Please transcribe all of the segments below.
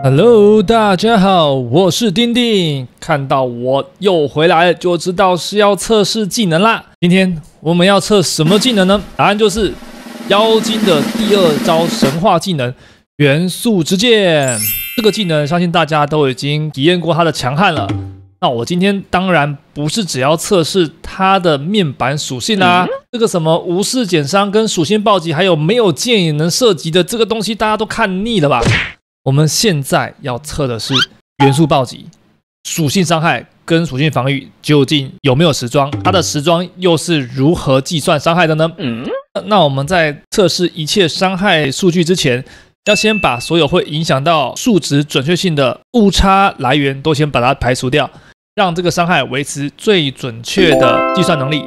Hello， 大家好，我是丁丁。看到我又回来了，就知道是要测试技能啦。今天我们要测什么技能呢？答案就是妖精的第二招神话技能——元素之剑。这个技能相信大家都已经体验过它的强悍了。那我今天当然不是只要测试它的面板属性啦，这个什么无视减伤跟属性暴击，还有没有剑也能射击的这个东西，大家都看腻了吧？我们现在要测的是元素暴击、属性伤害跟属性防御究竟有没有时装？它的时装又是如何计算伤害的呢？那我们在测试一切伤害数据之前，要先把所有会影响到数值准确性的误差来源都先把它排除掉，让这个伤害维持最准确的计算能力。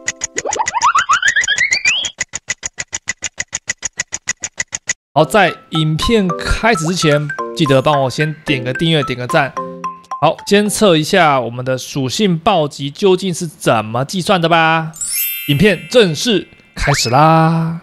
好，在影片开始之前，记得帮我先点个订阅，点个赞。好，先测一下我们的属性暴击究竟是怎么计算的吧。影片正式开始啦！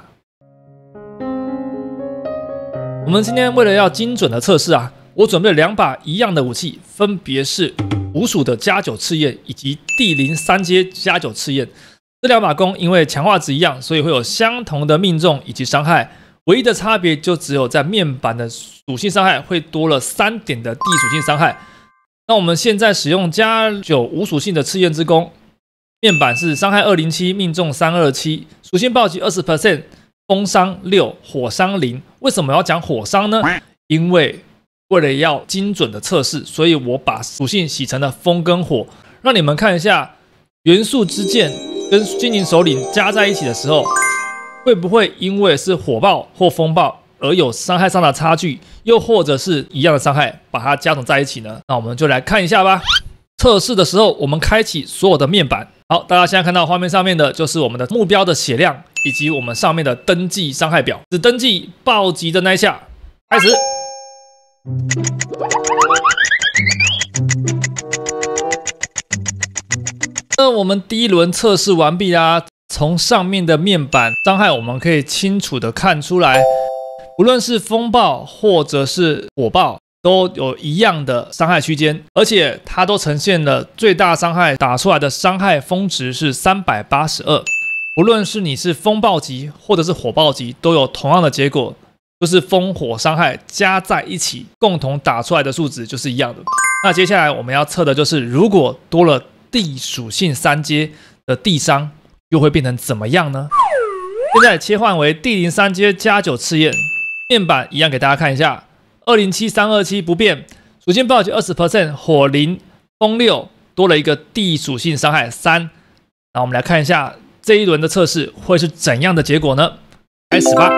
我们今天为了要精准的测试啊，我准备了2把一样的武器，分别是5属的加9赤焰以及地灵3阶加9赤焰。这2把弓因为强化值一样，所以会有相同的命中以及伤害。唯一的差别就只有在面板的属性伤害会多了3点的地属性伤害。那我们现在使用加9无属性的赤焰之弓，面板是伤害207，命中327，属性暴击 20%， 风伤6，火伤0。为什么要讲火伤呢？因为为了要精准的测试，所以我把属性洗成了风跟火，让你们看一下元素之剑跟精灵首领加在一起的时候，会不会因为是火爆或风暴而有伤害上的差距，又或者是一样的伤害把它加总在一起呢？那我们就来看一下吧。测试的时候，我们开启所有的面板。好，大家现在看到画面上面的就是我们的目标的血量，以及我们上面的登记伤害表。只登记暴击的那一下，开始。那我们第一轮测试完毕啦。从上面的面板伤害，我们可以清楚的看出来，无论是风暴或者是火爆，都有一样的伤害区间，而且它都呈现了最大伤害打出来的伤害峰值是382。无论是你是风暴级或者是火暴级，都有同样的结果，就是风火伤害加在一起，共同打出来的数值就是一样的。那接下来我们要测的就是，如果多了地属性3阶的地伤，又会变成怎么样呢？现在切换为地灵3阶加9赤焰，面板一样给大家看一下，207、327不变，属性暴击 20%， 火0、风6，多了一个地属性伤害3。那我们来看一下这一轮的测试会是怎样的结果呢？开始吧。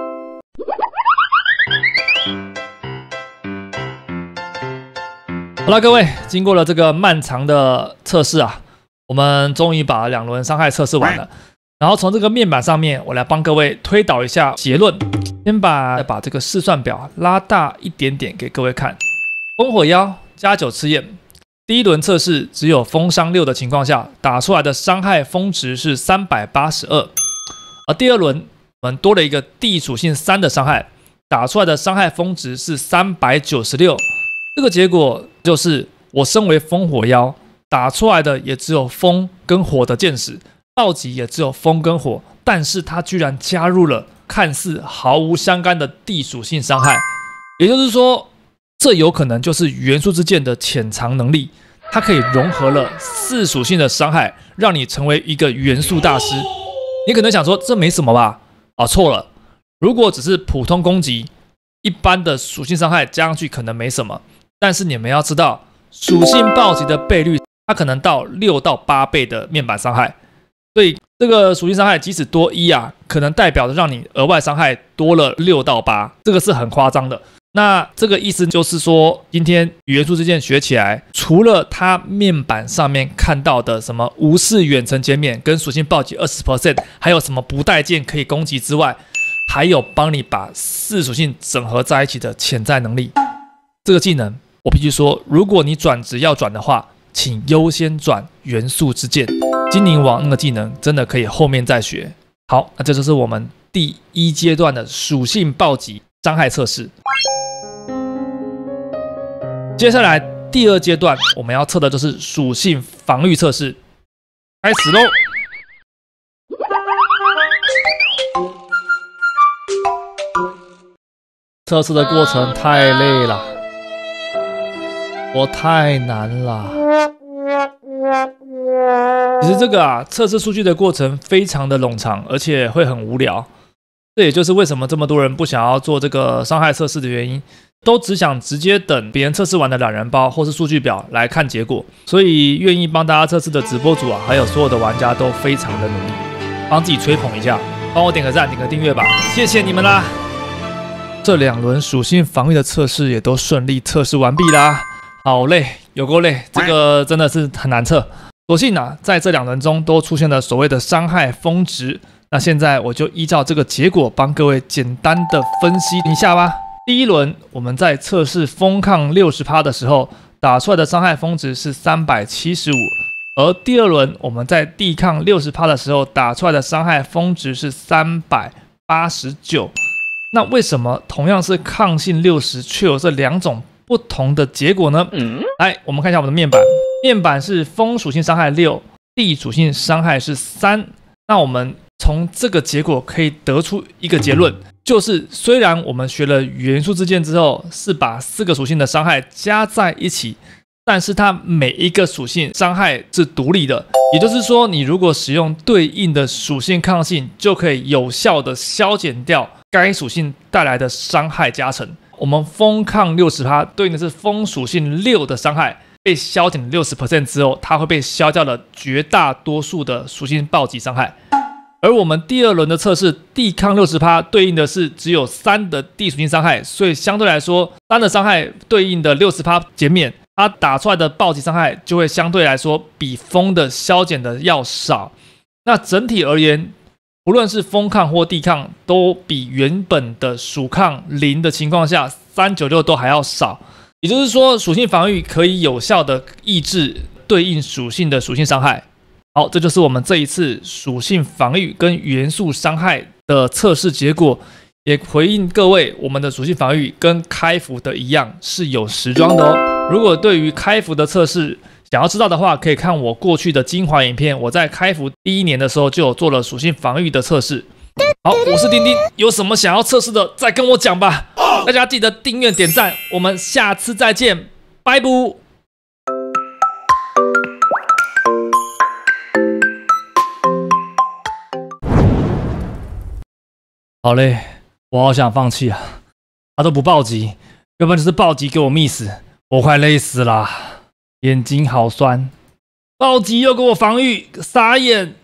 好了，各位，经过了这个漫长的测试啊，我们终于把2轮伤害测试完了。然后从这个面板上面，我来帮各位推导一下结论。先把这个试算表拉大一点点给各位看。风火妖加9赤焰，第一轮测试只有风伤6的情况下，打出来的伤害峰值是382。而第二轮我们多了一个地属性3的伤害，打出来的伤害峰值是396。这个结果就是我身为风火妖，打出来的也只有风跟火的箭矢，暴击也只有风跟火，但是它居然加入了看似毫无相干的地属性伤害，也就是说，这有可能就是元素之剑的潜藏能力，它可以融合了4属性的伤害，让你成为一个元素大师。你可能想说这没什么吧？错了，如果只是普通攻击，一般的属性伤害加上去可能没什么，但是你们要知道，属性暴击的倍率，它可能到6到8倍的面板伤害，所以这个属性伤害即使多1啊，可能代表着让你额外伤害多了6到8，这个是很夸张的。那这个意思就是说，今天元素之剑学起来，除了它面板上面看到的什么无视远程减免跟属性暴击 20%， 还有什么不带剑可以攻击之外，还有帮你把4属性整合在一起的潜在能力。这个技能我必须说，如果你转职要转的话，请优先转元素之剑。精灵王那个技能真的可以后面再学。好，那这就是我们第1阶段的属性暴击伤害测试。 接下来第2阶段我们要测的就是属性防御测试，开始喽！测试的过程太累了，我太难了。其实这个测试数据的过程非常的冗长，而且会很无聊。这也就是为什么这么多人不想要做这个伤害测试的原因，都只想直接等别人测试完的懒人包或是数据表来看结果。所以愿意帮大家测试的直播主还有所有的玩家都非常的努力，帮自己吹捧一下，帮我点个赞，点个订阅吧，谢谢你们啦！这2轮属性防御的测试也都顺利测试完毕啦，好累，有够累，这个真的是很难测。所幸在这2轮中都出现了所谓的伤害峰值。那现在我就依照这个结果帮各位简单的分析一下吧。第1轮我们在测试风抗 60% 的时候，打出来的伤害峰值是375，而第2轮我们在地抗 60% 的时候打出来的伤害峰值是389。那为什么同样是抗性60，却有这2种不同的结果呢？来，我们看一下我们的面板，面板是风属性伤害6，地属性伤害是3。那我们从这个结果可以得出一个结论，就是虽然我们学了元素之剑之后是把4个属性的伤害加在一起，但是它每一个属性伤害是独立的，也就是说你如果使用对应的属性抗性，就可以有效的消减掉该属性带来的伤害加成。我们风抗 60% 对应的是风属性6的伤害，被消减 60% 之后，它会被消掉了绝大多数的属性暴击伤害。而我们第2轮的测试，地抗 60% 对应的是只有3的地属性伤害，所以相对来说3的伤害对应的 60% 减免，它打出来的暴击伤害就会相对来说比风的消减的要少。那整体而言，不论是风抗或地抗，都比原本的属抗0的情况下396都还要少。也就是说，属性防御可以有效的抑制对应属性的属性伤害。好，这就是我们这一次属性防御跟元素伤害的测试结果，也回应各位，我们的属性防御跟开服的一样是有时装的哦。如果对于开服的测试想要知道的话，可以看我过去的精华影片，我在开服第1年的时候就有做了属性防御的测试。好，我是丁丁，有什么想要测试的再跟我讲吧。大家记得订阅点赞，我们下次再见，拜拜。好累，我好想放弃啊！他都不暴击，要不然就是暴击给我miss，我快累死了，眼睛好酸。暴击又给我防御，傻眼。